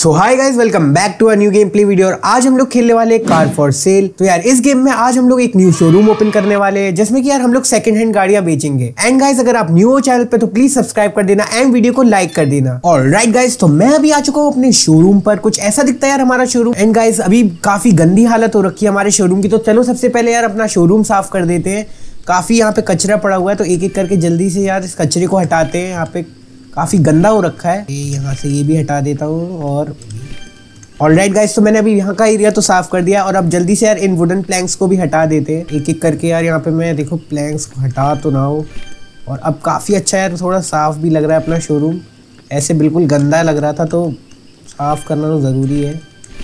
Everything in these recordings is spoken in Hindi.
So hi guys, welcome back to a new game play video. और आज हम लोग खेलने वाले हैं कार फॉर सेल। तो यार इस गेम में आज हम लोग एक न्यू शोरूम ओपन करने वाले हैं जिसमें कि यार हम लोग सेकंड हैंड गाड़ियां बेचेंगे। एंड गाइस अगर आप न्यू हो चैनल पे तो प्लीज सब्सक्राइब कर देना एंड वीडियो को लाइक कर देना। ऑलराइट गाइस, तो मैं अभी आ चुका हूँ अपने शोरूम पर। कुछ ऐसा दिखता है यार हमारा शोरूम। एंड गाइस अभी काफी गंदी हालत हो रखी है हमारे शोरूम की। तो चलो सबसे पहले यार अपना शोरूम साफ कर देते हैं। काफी यहाँ पे कचरा पड़ा हुआ है तो एक एक करके जल्दी से यार इस कचरे को हटाते हैं। यहाँ पे काफी गंदा हो रखा है। यहाँ से ये भी हटा देता हूँ। और ऑलराइट गाइस, तो मैंने अभी यहाँ का एरिया तो साफ कर दिया और अब जल्दी से यार इन वुडन प्लैंक्स को भी हटा देते हैं एक एक करके। यार यहाँ पे मैं देखो प्लैंक्स को हटा तो ना हो। और अब काफ़ी अच्छा यार थोड़ा साफ भी लग रहा है अपना शोरूम। ऐसे बिल्कुल गंदा लग रहा था तो साफ करना तो ज़रूरी है।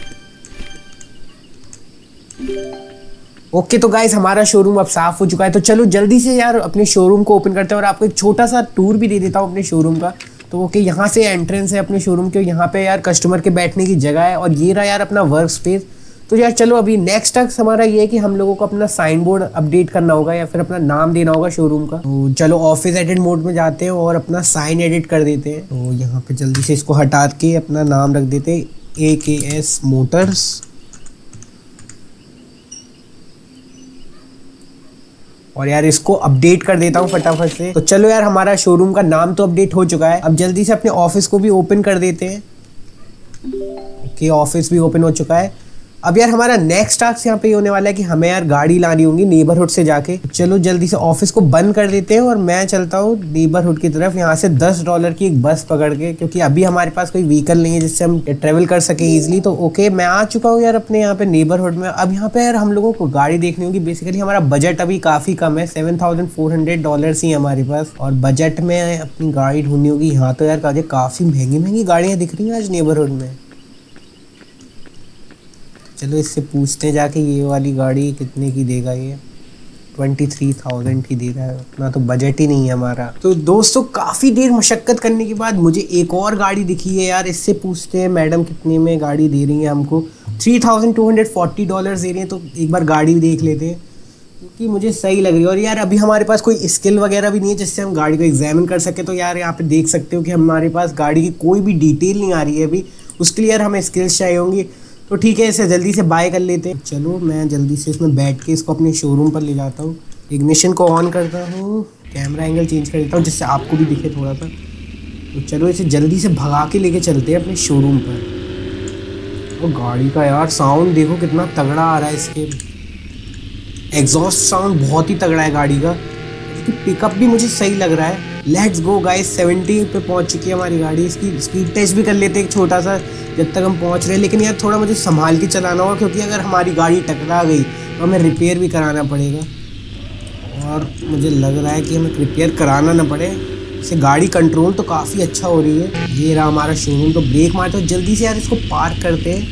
ओके तो गाइस हमारा शोरूम अब साफ हो चुका है। तो चलो जल्दी से यार अपने शोरूम को ओपन करते हैं और आपको एक छोटा सा टूर भी दे देता हूँ अपने शोरूम का। तो ओके, यहाँ से एंट्रेंस है अपने शोरूम के। यहाँ पे यार कस्टमर के बैठने की जगह है और ये रहा यार अपना वर्क स्पेस। तो यार चलो अभी नेक्स्ट टास्क हमारा ये है कि हम लोगों को अपना साइन बोर्ड अपडेट करना होगा या फिर अपना नाम देना होगा शोरूम का। तो चलो ऑफिस एडिट मोड में जाते हैं और अपना साइन एडिट कर देते हैं। तो यहाँ पे जल्दी से इसको हटा के अपना नाम रख देते हैं AKS मोटर्स। और यार इसको अपडेट कर देता हूँ फटाफट से। तो चलो यार हमारा शोरूम का नाम तो अपडेट हो चुका है। अब जल्दी से अपने ऑफिस को भी ओपन कर देते हैं। ओके, ऑफिस भी ओपन हो चुका है। अब यार हमारा नेक्स्ट टास्क यहाँ पे होने वाला है कि हमें यार गाड़ी लानी होगी नेबरहुड से जाके। चलो जल्दी से ऑफिस को बंद कर देते हैं और मैं चलता हूँ नेबरहुड की तरफ। यहाँ से $10 की एक बस पकड़ के, क्योंकि अभी हमारे पास कोई व्हीकल नहीं है जिससे हम ट्रेवल कर सके इजिली। तो ओके, मैं आ चुका हूँ यार अपने यहाँ पे नेबरहुड में। अब यहाँ पे यार हम लोगों को गाड़ी देखनी होगी। बेसिकली हमारा बजट अभी काफ़ी कम है, $7,400 ही हमारे पास। और बजट में अपनी गाड़ी ढूंढनी होगी। यहाँ तो यार काफ़ी महंगी महंगी गाड़ियाँ दिख रही हैं आज नेबरहुड में। चलो इससे पूछते हैं जाके ये वाली गाड़ी कितने की देगा। ये 23,000 की दे रहा है। उतना तो बजट ही नहीं है हमारा। तो दोस्तों काफ़ी देर मशक्क़त करने के बाद मुझे एक और गाड़ी दिखी है यार। इससे पूछते हैं मैडम कितने में गाड़ी दे रही है हमको। $3,240 दे रही है। तो एक बार गाड़ी देख लेते हैं क्योंकि मुझे सही लग रही है। और यार अभी हमारे पास कोई स्किल वगैरह भी नहीं है जिससे हम गाड़ी को एग्जामिन कर सके। तो यार यहाँ पे देख सकते हो कि हमारे पास गाड़ी की कोई भी डिटेल नहीं आ रही है अभी। उसके लिए यार हमें स्किल्स चाहिए होंगी। तो ठीक है, इसे जल्दी से बाय कर लेते हैं। चलो मैं जल्दी से इसमें बैठ के इसको अपने शोरूम पर ले जाता हूँ। इग्निशन को ऑन करता हूँ, कैमरा एंगल चेंज कर देता हूँ जिससे आपको भी दिखे थोड़ा सा। तो चलो इसे जल्दी से भगा के लेके चलते हैं अपने शोरूम पर। और गाड़ी का यार साउंड देखो कितना तगड़ा आ रहा है। इसके एग्जॉस्ट साउंड बहुत ही तगड़ा है गाड़ी का। इसकी पिकअप भी मुझे सही लग रहा है। लेट्स गो गाइस, 70 पे पहुंच चुकी है हमारी गाड़ी। इसकी स्पीड टेस्ट भी कर लेते हैं एक छोटा सा जब तक हम पहुंच रहे हैं। लेकिन यार थोड़ा मुझे संभाल के चलाना होगा क्योंकि अगर हमारी गाड़ी टकरा गई तो हमें रिपेयर भी कराना पड़ेगा। और मुझे लग रहा है कि हमें रिपेयर कराना ना पड़े। इससे गाड़ी कंट्रोल तो काफ़ी अच्छा हो रही है। ये रहा हमारा शोरूम। तो ब्रेक मारते हो जल्दी से यार इसको पार्क करते हैं।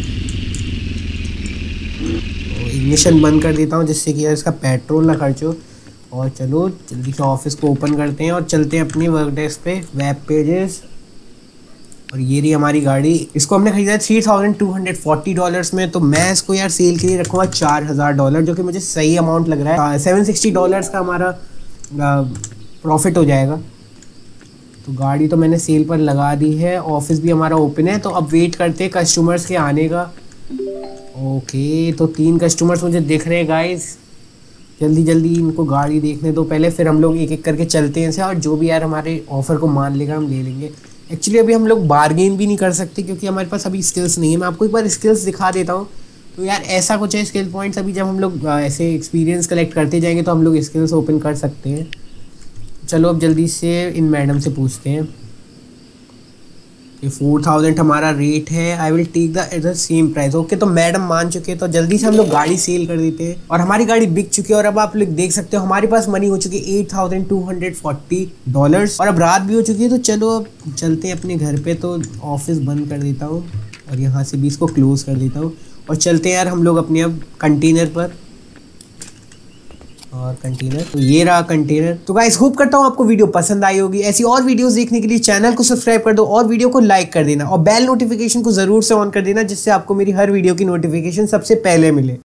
तो इग्निशन बंद कर देता हूँ जिससे कि यार इसका पेट्रोल ना खर्च हो। और चलो जल्दी से ऑफिस को ओपन करते हैं और चलते हैं अपनी वर्क डेस्क पे। Web pages. और ये रही हमारी गाड़ी। इसको हमने खरीदा है $3,240 में। तो मैं इसको यार सेल के लिए रखूँगा $4,000, जो कि मुझे सही अमाउंट लग रहा है। $760 का हमारा प्रॉफिट हो जाएगा। तो गाड़ी तो मैंने सेल पर लगा दी है। ऑफिस भी हमारा ओपन है। तो अब वेट करते हैं कस्टमर्स के आने का। ओके, तो 3 कस्टमर्स मुझे दिख रहे हैं गाइस। जल्दी जल्दी इनको गाड़ी देखने दो पहले, फिर हम लोग एक एक करके चलते हैं इसे। और जो भी यार हमारे ऑफ़र को मान लेगा हम ले लेंगे। एक्चुअली अभी हम लोग बार्गेन भी नहीं कर सकते क्योंकि हमारे पास अभी स्किल्स नहीं है। मैं आपको एक बार स्किल्स दिखा देता हूँ। तो यार ऐसा कुछ है स्किल पॉइंट्स। अभी जब हम लोग ऐसे एक्सपीरियंस कलेक्ट करते जाएंगे तो हम लोग स्किल्स ओपन कर सकते हैं। चलो अब जल्दी से इन मैडम से पूछते हैं। 4,000 हमारा रेट है। I will take the same price. Okay, तो मैडम मान चुके हैं। तो जल्दी से हम लोग गाड़ी सेल कर देते हैं। और हमारी गाड़ी बिक चुकी है। और अब आप लोग देख सकते हो हमारे पास मनी हो चुकी है $8,240। और अब रात भी हो चुकी है। तो चलो अब चलते हैं अपने घर पे। तो ऑफिस बंद कर देता हूँ और यहाँ से भी इसको क्लोज कर देता हूँ। और चलते हैं यार हम लोग अपने अब कंटेनर पर। और कंटेनर, तो ये रहा कंटेनर। तो गाइस होप करता हूँ आपको वीडियो पसंद आई होगी। ऐसी और वीडियोस देखने के लिए चैनल को सब्सक्राइब कर दो और वीडियो को लाइक कर देना। और बेल नोटिफिकेशन को जरूर से ऑन कर देना जिससे आपको मेरी हर वीडियो की नोटिफिकेशन सबसे पहले मिले।